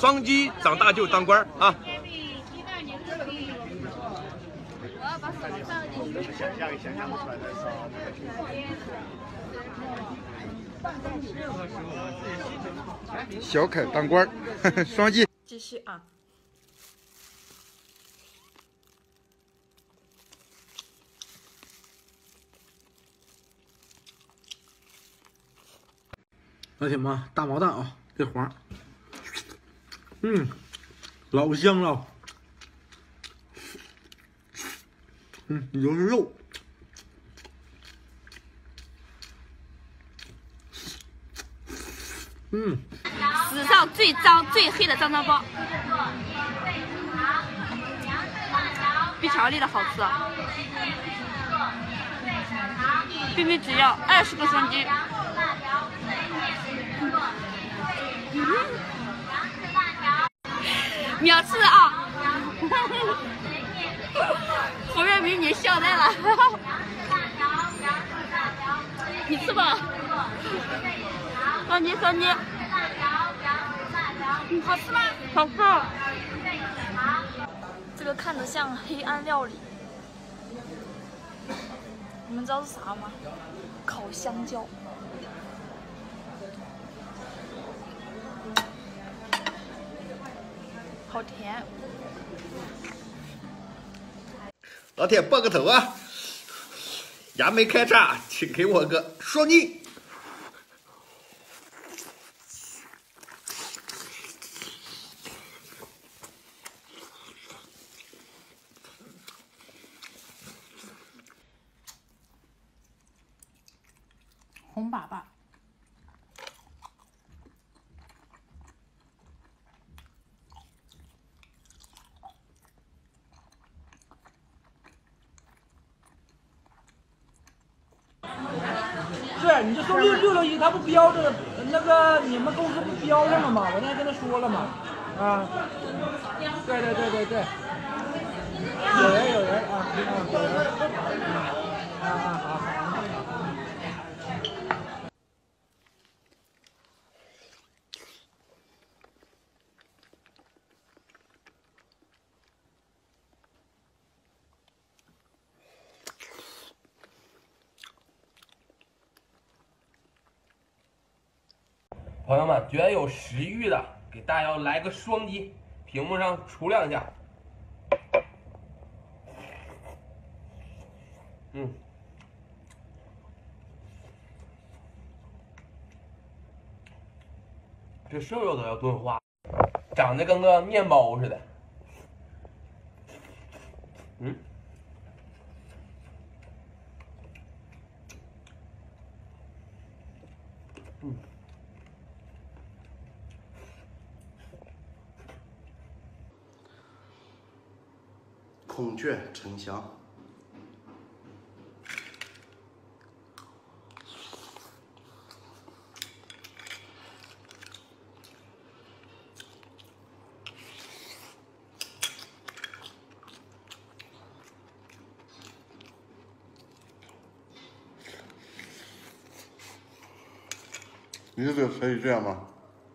双击长大就当官啊！ 想象不出来的时候。 小凯当官，双击。 继续啊！ 老铁们，大毛蛋啊，这黄，老香了。油是肉。 史上最脏最黑的脏脏包，比巧克力的好吃。冰冰只要20个双击。秒吃啊！后面美女笑呆了。你吃吧。双击双击。好吃吗？好吃。这个看着像黑暗料理，你们知道是啥吗？烤香蕉。好甜。 老铁爆个头啊！牙没开叉，请给我个双击。 红粑粑。 是，你就说661，他不标着那个你们公司不标上了吗？我那天跟他说了嘛，啊，对，有人啊，有人，好。 朋友们，觉得有食欲的，给大姚来个双击，屏幕上杵2下。这瘦肉都要炖化，长得跟个面包似的。 孔雀沉香。 你这个可以这样吗？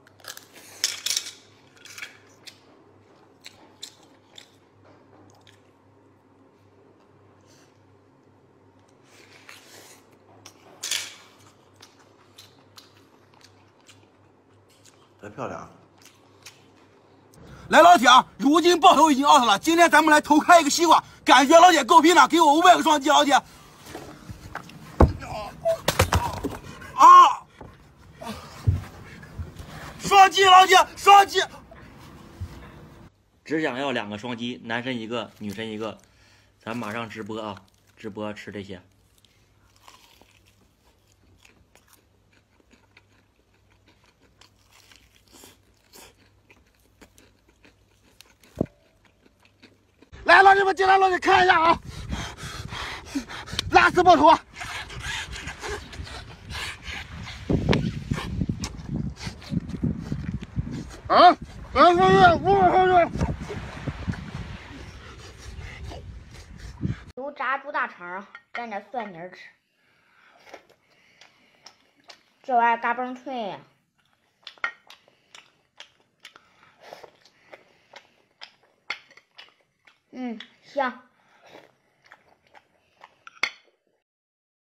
太漂亮了！ 来，老铁啊，如今爆头已经 out 了，今天咱们来偷开一个西瓜，感觉老铁够拼了，给我500个双击，老铁！啊！双击，老铁，双击！ 只想要2个双击，男神1个，女神1个，咱马上直播啊！直播吃这些。 来，老铁们进来，老铁看一下啊，拉丝爆头啊！ 油炸猪大肠，蘸点蒜泥吃，这玩意儿嘎嘣脆呀！ 香。